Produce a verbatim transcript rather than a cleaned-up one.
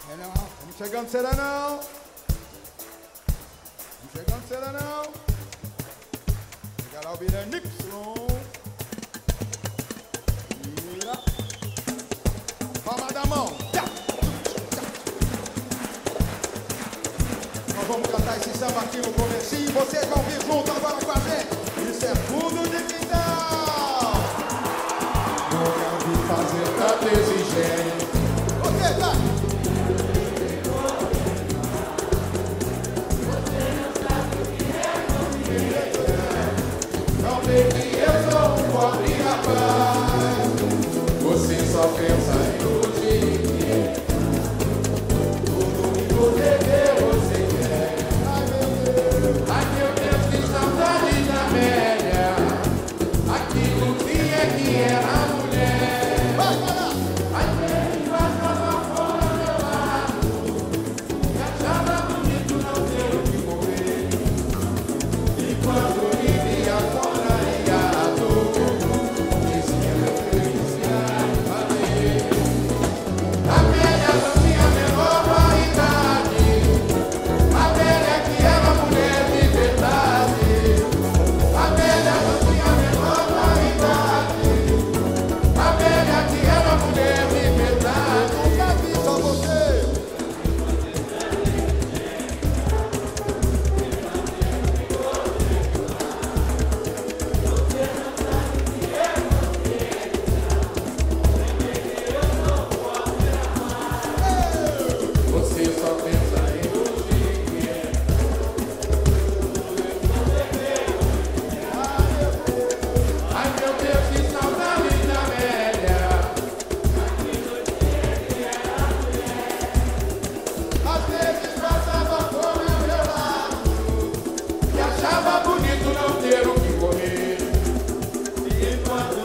É não, estamos chegando será não. Estamos chegando será não. Chegará o Bira Nixon. Vira. Palma da mão. Nós vamos cantar esse samba aqui no comecinho. Vocês vão vir junto agora com a gente. Isso é tudo de quintal. Nunca vi fazer tanto exigente. Você tá? Não vê que eu sou um pobre rapaz. Você só pensa em iludir. Tudo em você que você quer. Ai meu Deus, ai meu Deus, que saudade da velha. Aquilo que é que era mulher. Vai, vai, ai bem, passava fora do meu lado. Me achava bonito não ter o que comer. E quando bonito não ter o que comer. E quando